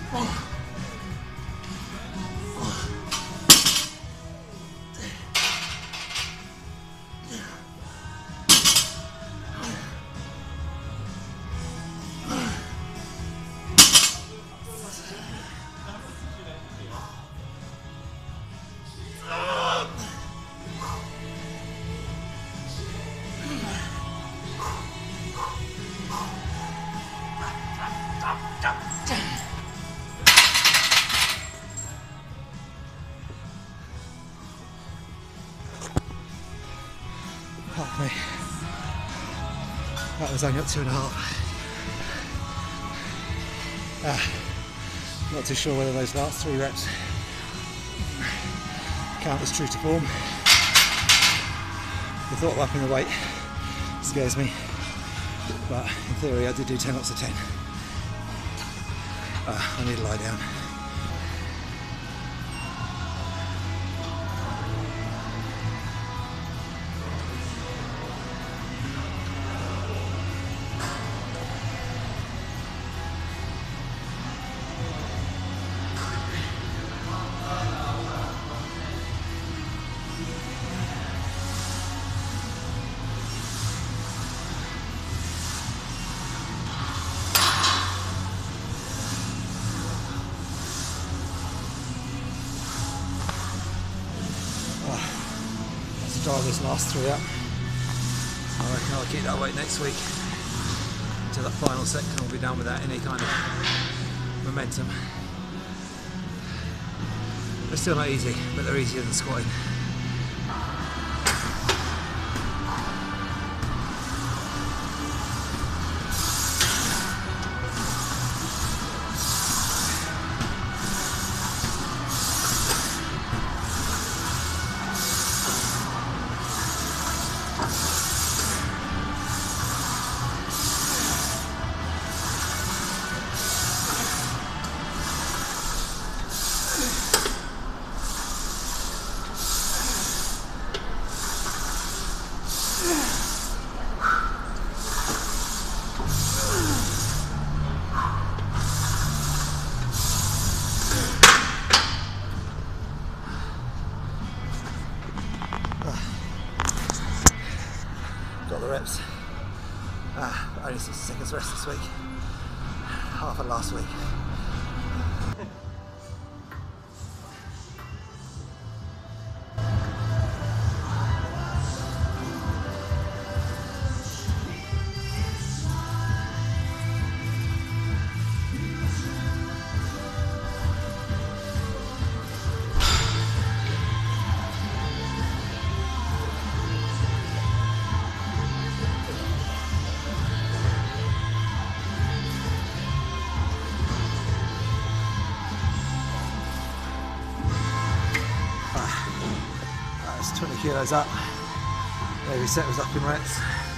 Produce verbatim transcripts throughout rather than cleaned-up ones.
Fuck me. That was only up two and a half. Ah, not too sure whether those last three reps count as true to form. The thought of upping the weight scares me, but in theory I did do ten lots of ten. Ah, I need to lie down. Drive this last three up. I reckon I'll keep that weight next week until that final section. I'll be done without any kind of momentum. They're still not easy, but they're easier than squatting. Got the reps. Ah, only sixty seconds rest this week. Half of last week. twenty kilos up. Every set was up in reps.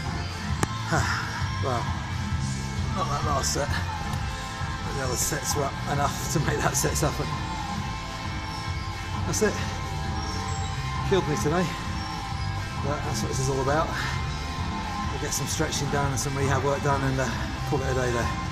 Well, not that last set, but the other sets were up enough to make that set suffer. That's it. Killed me today, but that's what this is all about. We'll get some stretching done and some rehab work done and uh, call it a day there.